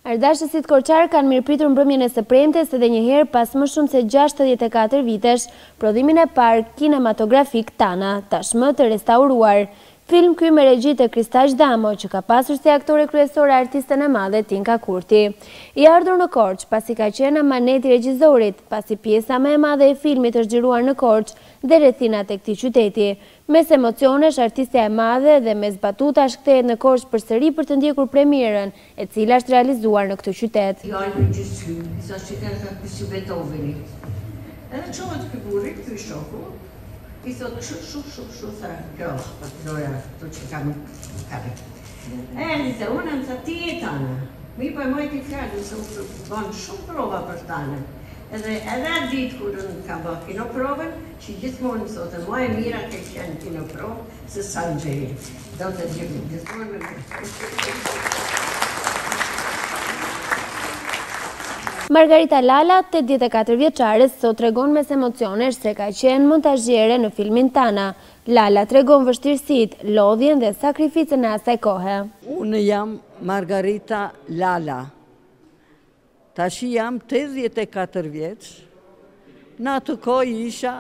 Ardashësit korçar kanë mirëpritur mbrëmjen e së premtes edhe njëherë pas më shumë se 64 vitesh prodhimin e parë kinematografik Tana, tashmë të restauruar. Film ky me regji të Kristaq Damo, që ka pasur si aktore kryesore artisten e madhe Tinka Kurti. I ardhur në Korçë pasi ka qenë amaneti regjizorit, pasi pjesa më e madhe e filmit është xhiruar në Korçë dhe rrethinat e këtij qyteti. Mes emocionesh, artistja e madhe dhe mes batutash kthehet në Korçë përsëri për të ndjekur premierën, e cila është realizuar në këtë qytet. I thot shumë sa gjohë, për të doja të që kam kare. Dhe unë më tha ti e Tana. Mi për mojt i fjallë, se u bënë shumë prova për Tana. Edhe atë ditë kur unë kam bërë kinoprovën, që gjithmonë më thotë, më e mira ke qenë kinoprovë, se sa në gjeri. Do të gjithmonë me më. Margarita Lala, 84 vjeçare, sot tregon mes emocionesh se ka qenë montazhiere në filmin Tana. Lala tregon vështirësitë, lodhjen dhe sakrificën e asaj kohe. Unë jam Margarita Lala. Tashi jam 84 vjeç. Në atë kohë isha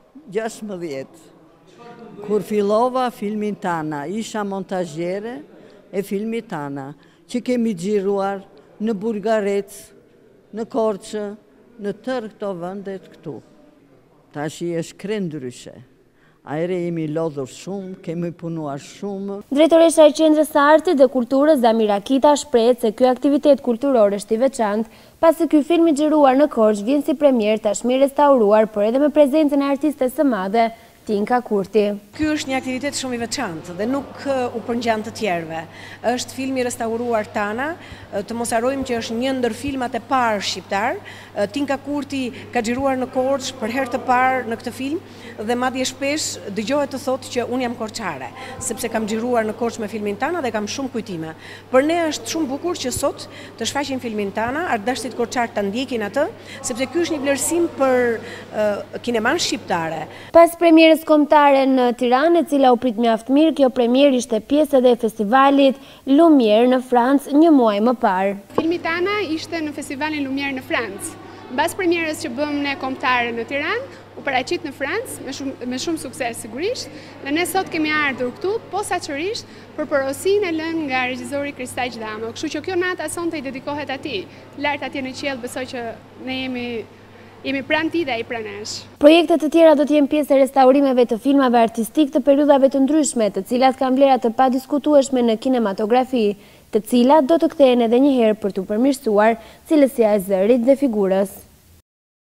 16. Kur fillova filmin Tana, isha montazhiere e filmit Tana, që kemi xhiruar në Burgarec, në Korçë, në tërë këto vëndet këtu. Tashi është krejt ndryshe. Ajre jemi lodhur shumë, kemi punuar shumë. Drejtoresha e Qendrës së Artit dhe Kulturës Zamira Kita shprehet se ky aktivitet kulturor është i veçantë, pasi ky film i xhiruar në Korçë vjen si premier tashmë restauruar, por edhe me prezencën e artistes së madhe Tinka Kurti. Ky është një aktivitet shumë i veçantë dhe nuk u përngjan të tjerëve. Është film i restauruar Tana, të mos harrojmë që është një ndër filmat e parë shqiptar. Tinka Kurti ka xhiruar në Korçë për herë të parë në këtë film dhe madje shpesh dëgjohet të thotë që unë jam korçare, sepse kam xhiruar në Korçë me filmin Tana dhe kam shumë kujtime. Për ne është shumë bukur që sot të shfaqim filmin Tana, ardashtit korçar ta ndjekin atë, sepse ky është një vlerësim për kineman shqiptare. Pas premierës kombëtare në Tiranë, e cila u prit mjaft mirë, kjo premierë ishte pjesë edhe e festivalit Lumière në Francë një muaj më parë. Filmi Tana ishte në festivalin Lumière në Francë. Mbas premierës që bëm ne kombëtare në Tiranë, u paraqit në Francë me shumë sukses sigurisht, dhe ne sot kemi ardhur këtu posaçërisht për porosinë e lënë nga regjizori Kristaq Damo. Kështu që kjo natë sonte i dedikohet atij. Lart atje në qiell besoj që ne jemi pranë tij dhe ai pranë nesh. Projekte të tjera do të jenë pjesë e restaurimeve të filmave artistik të periudhave të ndryshme, të cilat kanë vlera të padiskutueshme në kinematografi, të cilat do të kthehen edhe një herë për t'u përmirësuar cilësia e zërit dhe figurës.